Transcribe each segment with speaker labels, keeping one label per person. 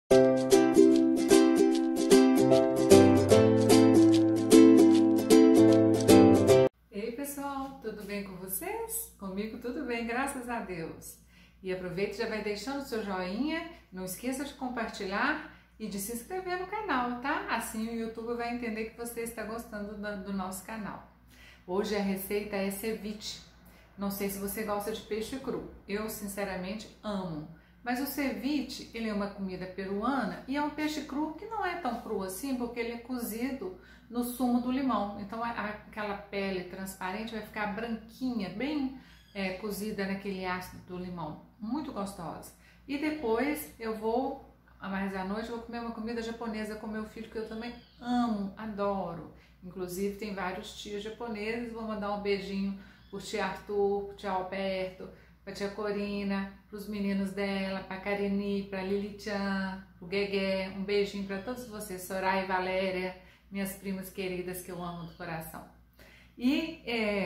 Speaker 1: Ei pessoal, tudo bem com vocês? Comigo tudo bem, graças a Deus. E aproveita e já vai deixando o seu joinha, não esqueça de compartilhar e de se inscrever no canal, tá? Assim o YouTube vai entender que você está gostando do nosso canal. Hoje a receita é ceviche. Não sei se você gosta de peixe cru, eu sinceramente amo. Mas o ceviche, ele é uma comida peruana e é um peixe cru que não é tão cru assim, porque ele é cozido no sumo do limão. Então aquela pele transparente vai ficar branquinha, bem cozida naquele ácido do limão. Muito gostosa. E depois eu vou, mais à noite, eu vou comer uma comida japonesa com meu filho, que eu também amo, adoro. Inclusive tem vários tios japoneses, vou mandar um beijinho pro tio Arthur, pro tio Alberto, pra tia Corina, pros meninos dela, pra Karine, pra Lili-chan, pro Guegué, um beijinho pra todos vocês, Soraya e Valéria, minhas primas queridas que eu amo do coração. E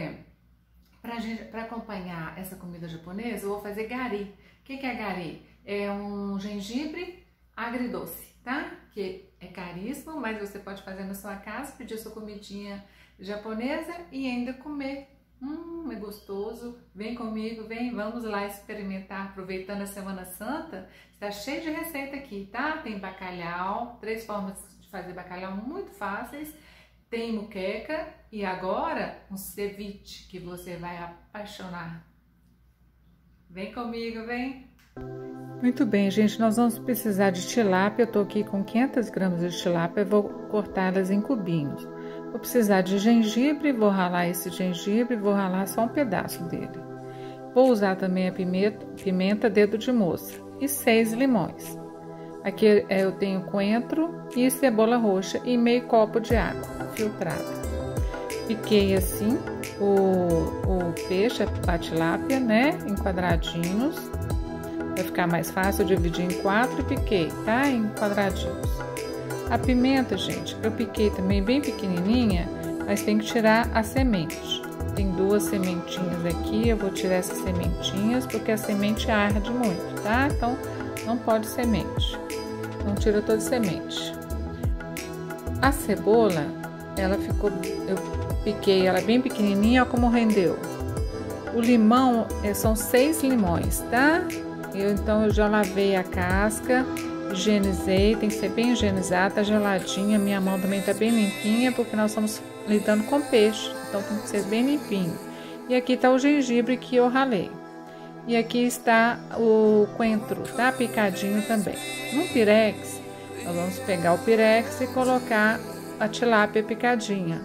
Speaker 1: para acompanhar essa comida japonesa, eu vou fazer gari. O que é gari? É um gengibre agridoce, tá? Que é caríssimo, mas você pode fazer na sua casa, pedir sua comidinha japonesa e ainda comer. É gostoso. Vem comigo, vem, vamos lá experimentar. Aproveitando a Semana Santa, está cheio de receita aqui, tá? Tem bacalhau, 3 formas de fazer bacalhau muito fáceis. Tem muqueca e agora um ceviche que você vai apaixonar. Vem comigo, vem! Muito bem, gente, nós vamos precisar de tilápia. Eu tô aqui com 500 gramas de tilápia, vou cortá-las em cubinhos. Vou precisar de gengibre, vou ralar esse gengibre, vou ralar só um pedaço dele. Vou usar também a pimenta dedo de moça e 6 limões. Aqui eu tenho coentro e cebola roxa e meio copo de água filtrada. Piquei assim o peixe, a tilápia, né, em quadradinhos. Vai ficar mais fácil, eu dividi em 4 e piquei, tá, em quadradinhos. A pimenta, gente, eu piquei também bem pequenininha, mas tem que tirar a semente. Tem 2 sementinhas aqui, eu vou tirar essas sementinhas porque a semente arde muito, tá? Então não pode semente. Não tira toda a semente. A cebola, ela ficou, eu piquei ela bem pequenininha, olha como rendeu. O limão, são 6 limões, tá? Então eu já lavei a casca, higienizei, tem que ser bem higienizada, tá geladinha, minha mão também tá bem limpinha, porque nós estamos lidando com peixe, então tem que ser bem limpinho. E aqui tá o gengibre que eu ralei. E aqui está o coentro, tá? Picadinho também. No pirex, nós vamos pegar o pirex e colocar a tilápia picadinha.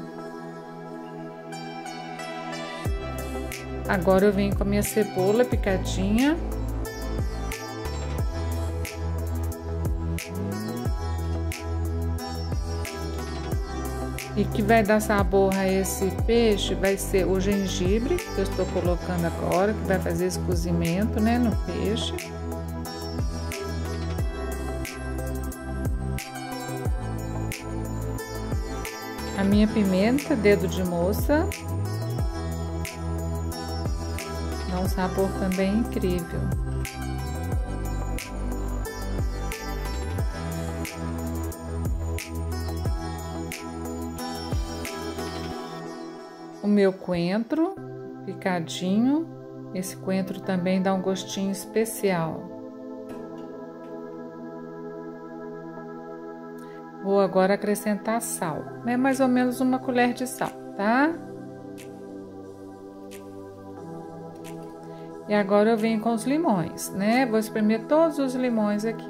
Speaker 1: Agora eu venho com a minha cebola picadinha. E que vai dar sabor a esse peixe vai ser o gengibre, que eu estou colocando agora, que vai fazer esse cozimento, né, no peixe. A minha pimenta, dedo de moça. Dá um sabor também incrível. O meu coentro picadinho, esse coentro também dá um gostinho especial. Vou agora acrescentar sal, né? Mais ou menos 1 colher de sal, tá? E agora eu venho com os limões, né? Vou espremer todos os limões aqui.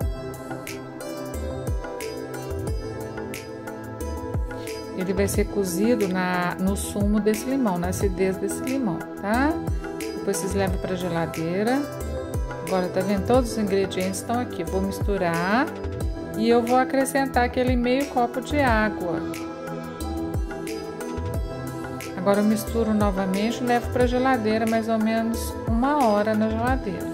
Speaker 1: Ele vai ser cozido no sumo desse limão, na acidez desse limão, tá? Depois vocês levam para a geladeira. Agora, tá vendo? Todos os ingredientes estão aqui. Vou misturar e eu vou acrescentar aquele meio copo de água. Agora eu misturo novamente e levo para a geladeira, mais ou menos 1 hora na geladeira.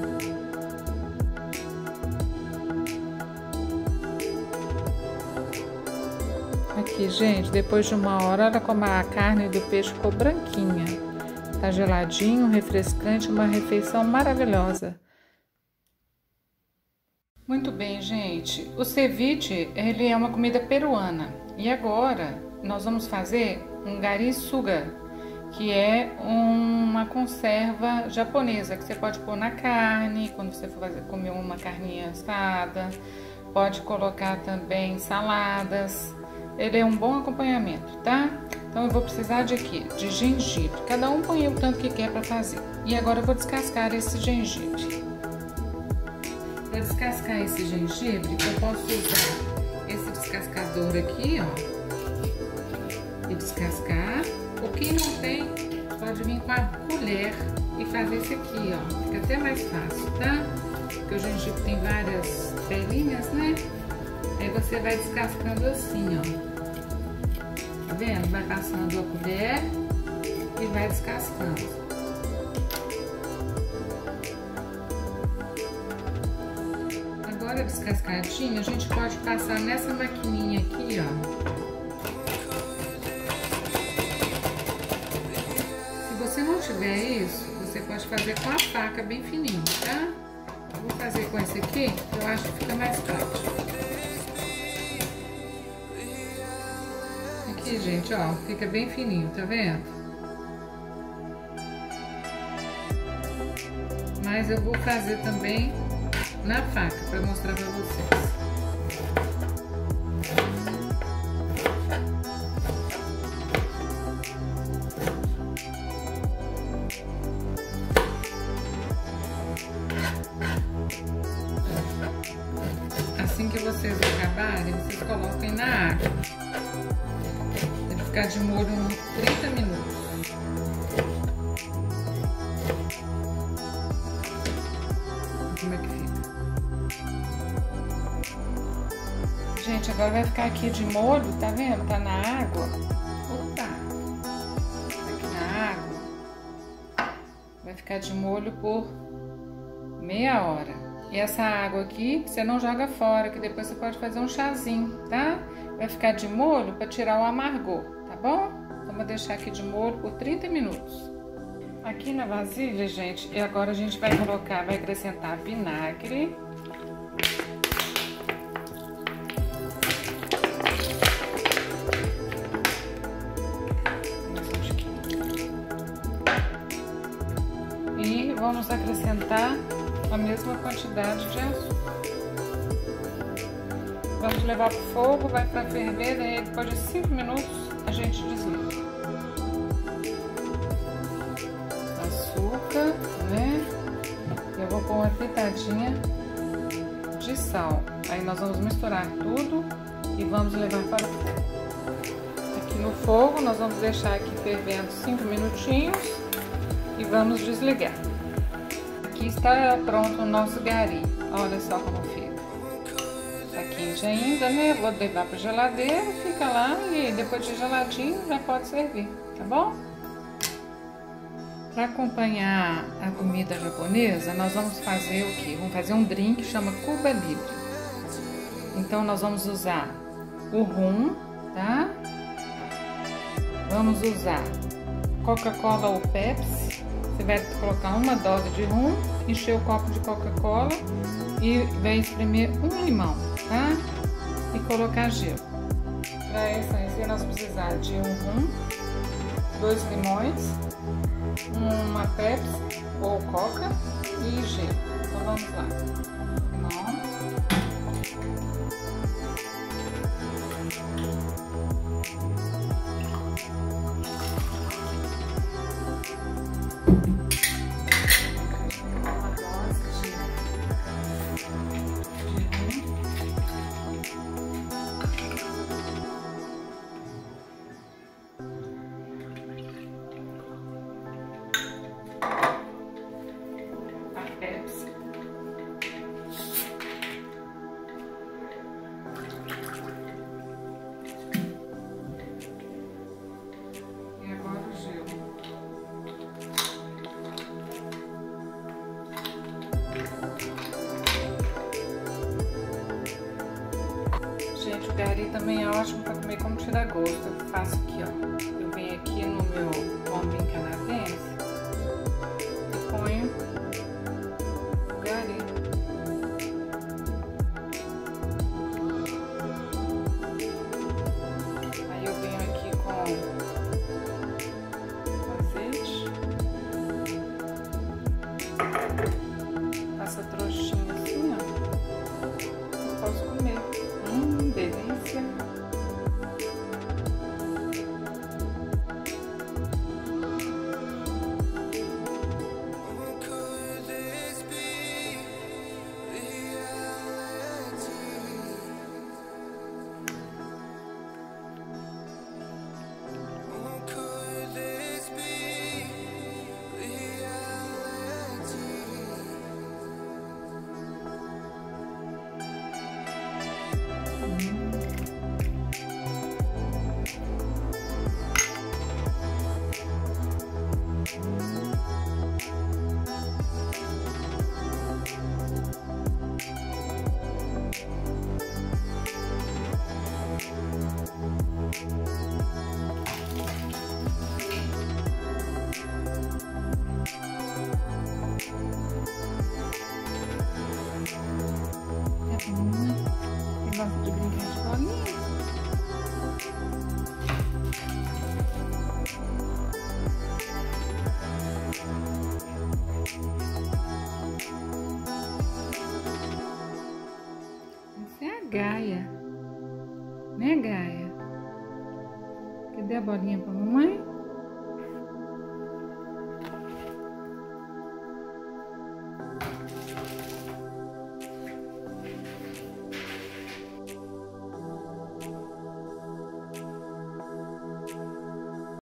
Speaker 1: Aqui, gente, depois de 1 hora, olha como a carne do peixe ficou branquinha. Tá geladinho, refrescante, uma refeição maravilhosa. Muito bem, gente. O ceviche, ele é uma comida peruana. E agora nós vamos fazer um gari-suga, que é uma conserva japonesa que você pode pôr na carne, quando você for comer uma carninha assada. Pode colocar também saladas. Ele é um bom acompanhamento, tá? Então eu vou precisar de quê? De gengibre. Cada um põe o tanto que quer para fazer. E agora eu vou descascar esse gengibre. Para descascar esse gengibre, eu posso usar esse descascador aqui, ó. E descascar. O que não tem, pode vir com a colher e fazer esse aqui, ó. Fica até mais fácil, tá? Porque o gengibre tem várias pelinhas, né? Aí você vai descascando assim, ó. Tá vendo? Vai passando a colher e vai descascando. Agora descascadinho, a gente pode passar nessa maquininha aqui, ó. Se você não tiver isso, você pode fazer com a faca bem fininho, tá? Vou fazer com esse aqui, que eu acho que fica mais prático. Aqui, gente, ó, fica bem fininho, tá vendo? Mas eu vou fazer também na faca para mostrar para vocês. Assim que vocês acabarem, vocês coloquem na água. Tem que ficar de molho uns 30 minutos. Como é que fica? Gente, agora vai ficar aqui de molho, tá vendo? Tá na água. Opa! Aqui na água. Vai ficar de molho por meia hora. E essa água aqui, você não joga fora, que depois você pode fazer um chazinho, tá? Vai ficar de molho para tirar o amargor, tá bom? Então, vou deixar aqui de molho por 30 minutos. Aqui na vasilha, gente, e agora a gente vai colocar, vai acrescentar vinagre. E vamos acrescentar a mesma quantidade de açúcar. Vamos levar para o fogo, vai para ferver, daí depois de 5 minutos a gente desliga. Açúcar, né? Eu vou pôr uma pitadinha de sal. Aí nós vamos misturar tudo e vamos levar para o fogo. Aqui no fogo nós vamos deixar aqui fervendo 5 minutinhos e vamos desligar. Aqui está pronto o nosso gari. Olha só como fica. Tá quente ainda, né? Vou levar para geladeira, fica lá e depois de geladinho já pode servir, tá bom? Para acompanhar a comida japonesa, nós vamos fazer o quê? Vamos fazer um drink que chama Cuba Libre. Então nós vamos usar o rum, tá? Vamos usar Coca-Cola ou Pepsi. Você vai colocar uma dose de rum, encher o copo de Coca-Cola e vai espremer um limão, tá? E colocar gelo. Para essa receita nós vamos precisar de um rum, 2 limões, uma Pepsi ou Coca e gelo. Então vamos lá. Limão. Gente, o gari também é ótimo para comer como tira-gosto. Eu faço aqui, ó. Eu venho aqui no meu bombinho canadense e ponho o gari. gosta de brincar de bolinha. Essa é a Gaia, né, Gaia? Cadê a bolinha pra mamãe?